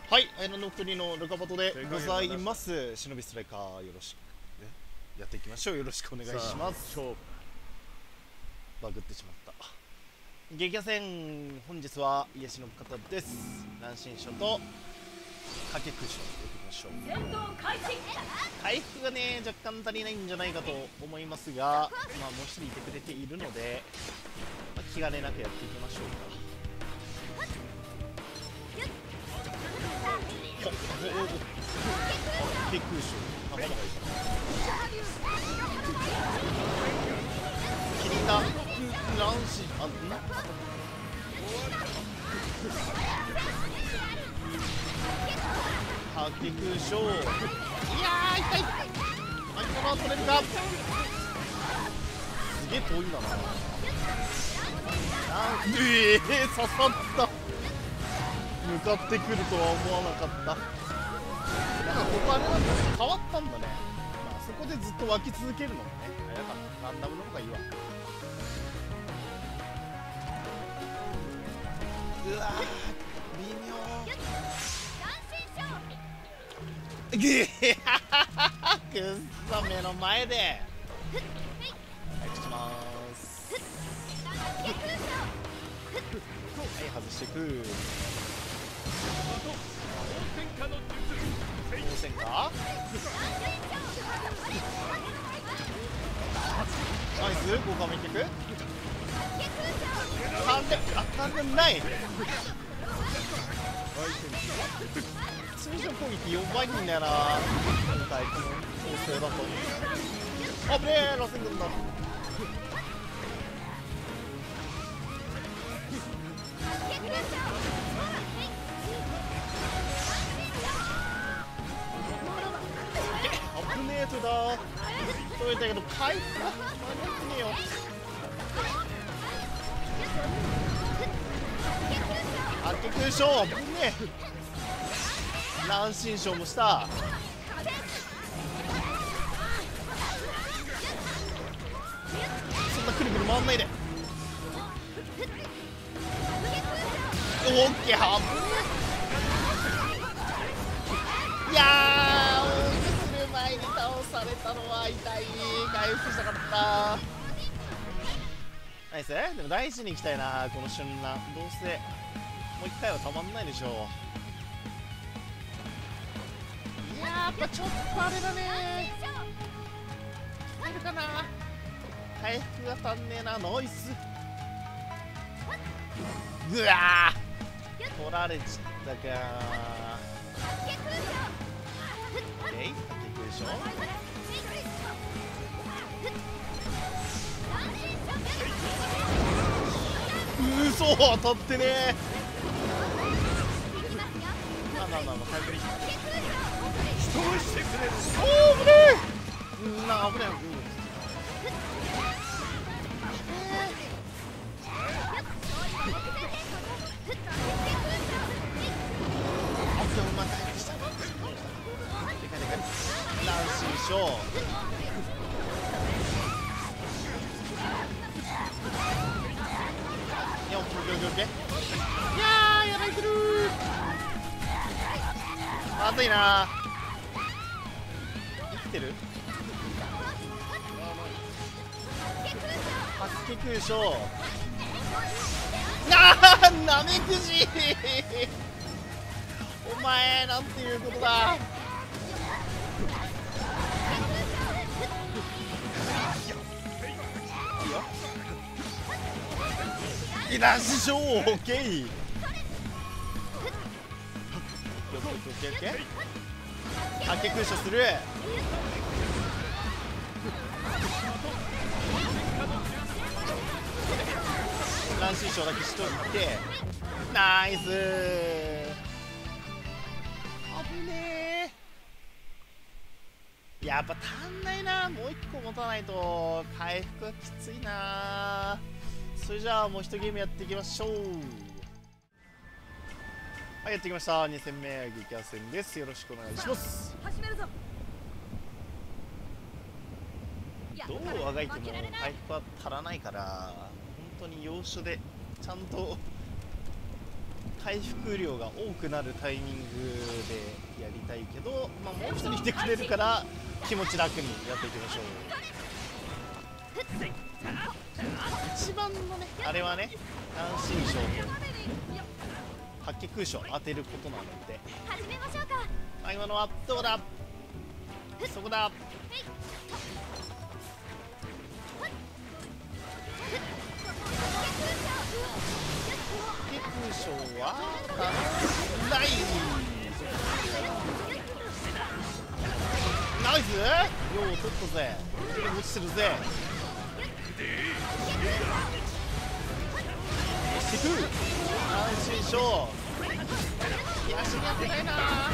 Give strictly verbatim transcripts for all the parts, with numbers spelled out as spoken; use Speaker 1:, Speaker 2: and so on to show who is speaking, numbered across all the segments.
Speaker 1: はい、アイランド国のルカバトでございます。忍びストライカー、よろしく、ね、やっていきましょう。よろしくお願いします。バグってしまった。激ヤ戦、本日は癒しの方です。南進書とかけ空所やっていきましょう。回復がね、若干足りないんじゃないかと思いますが、まあ、もう一人いてくれているので、まあ、気兼ねなくやっていきましょうか。おおおお低空襲仲間がいた切りた乱視あんな低空襲いやー痛いあんたは取れるかすげえ遠いんだなあええー、刺さった向かってくるとは思わなかった。なんかここあれなんだね、変わったんだね。まあそこでずっと湧き続けるのもね、早かった。ランダムの方がいいわ。うわー、微妙。ぐえくっそ目の前で。はい、しまーす。はい、外していく。当選かナイス豪華めいっていく完全あ完全ない通常攻撃弱いんだよな今回この構成だとあぶねえ螺旋軍だアップネートだそういったけど回復が間に合ってねえよあっけ空将危ねえ乱心傷もしたそんなくるくる回んないでオッケーはぶいやー大きする前に倒されたのは痛い回復したかったナイスでも大事にいきたいなこの瞬間どうせもう一回はたまんないでしょういやーやっぱちょっとあれだね入るかな回復が足んねえなナイスぐわー取られちったかーえい、かけくでしょうそ当たってねーまあまあまあまあ回復できた人をしてくれるおー危ねえうんな危ねえ乱心症いやオッケーオッケーオッケーいやーやられてるまずいな生きてる白血空将あーなめくじお前なんていうことだいいな師匠オッケーオッケーオッケーオッケーあけ空所する乱心症だけしといてナイス危ねえやっぱ足んないなもう一個持たないと回復はきついなそれじゃあもう一ゲームやっていきましょうはいやってきましたに戦目激ヤ戦ですよろしくお願いしますどうあがいても回復は足らないから本当に要所でちゃんと回復量が多くなるタイミングでやりたいけど、まあ、もう一人いてくれるから気持ち楽にやっていきましょう。一番のねあれはね安心賞と白血空賞当てることなので、あ、今のはどうだ、そこだ。空賞はナイスナイス、よう取ったぜ、落ちてるぜ。してく安心賞、いや、死に合ってないな。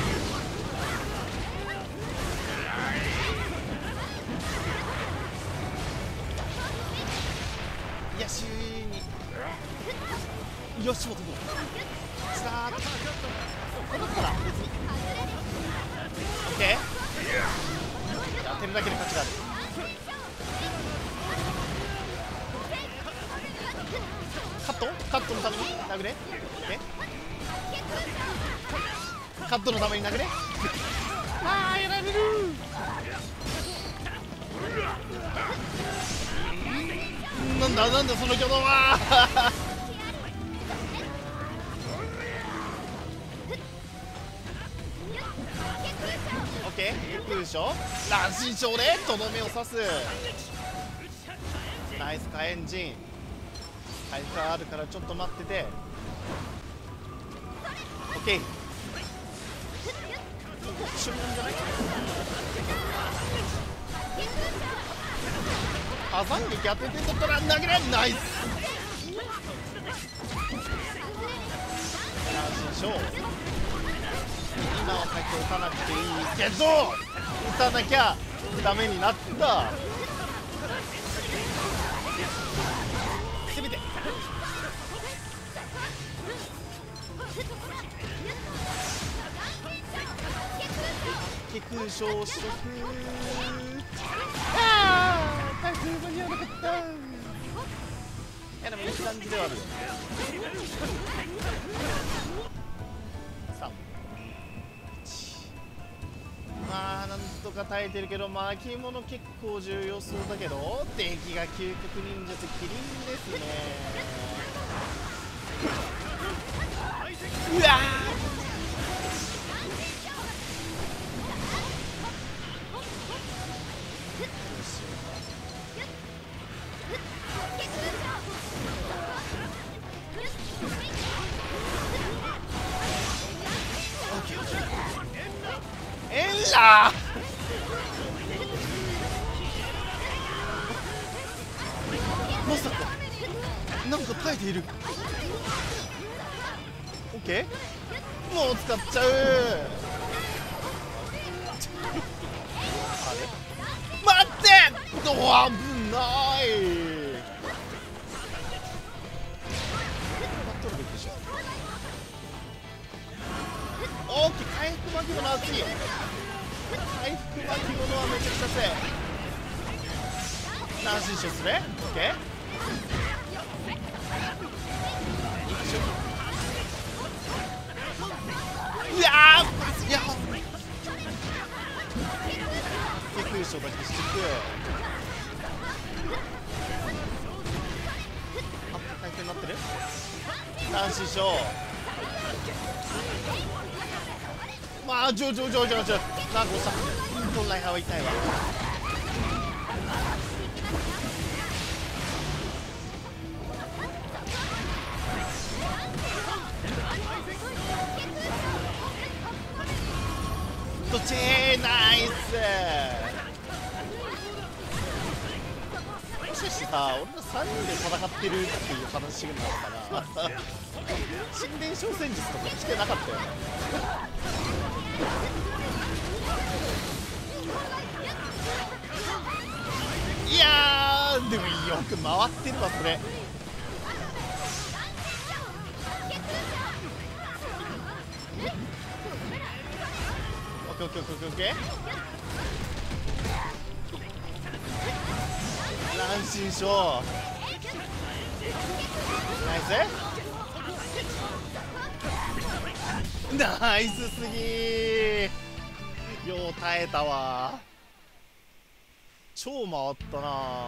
Speaker 1: いや、しによし、もともスタート。ここだったら別に OK、 当てるだけで価値がある。カットカットのために殴れ、 OK、 カットのために殴れ。あー、やられる。なんだなんだその挙動は。オッケー、空賞乱心賞でとどめを刺す。ナイス火炎陣、回復あるからちょっと待ってて。オッケー、一緒になんじゃない。破産撃当てて取ったら投げれ、ナイス。乱心賞、今は回復打たなくていいけど打たなきゃダメになった。せめて結空賞取得。ああ、回復間に合わなかった。いやでもいい感じではあるよ。さんまあなんとか耐えてるけど、巻物結構重要そうだけど、敵が究極忍者とキリンですね。うわえんらまさかなんか耐えている。オッケー、もう使っちゃう。あれ待って、どう危ない。取るべきでしょ。オッケー、回復巻物熱い。回復巻物はめちゃくちゃ強い。何進賞する？オッケー。いやー、いやー、空賞だけしてく。あ、回転になってる。何進賞。まあ、ジョジョジョジョジョ、なんかさ、本来派は痛いわ。どっちナイス。もしかしてさ、俺らさんにんで戦ってるっていう話なのかな。神殿小戦術とか来てなかったよね。いやー、でもよく回ってるわそれ。オッケーオッケーオッケーオッケー。乱心賞ナイス。 ナイスすぎー。よう耐えたわ。超回ったな。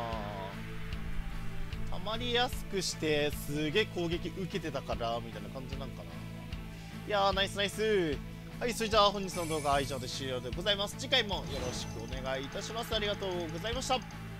Speaker 1: たまりやすくしてすげえ攻撃受けてたからみたいな感じなんかな。いやーナイスナイス。はい、それじゃあ本日の動画は以上で終了でございます。次回もよろしくお願いいたします。ありがとうございました。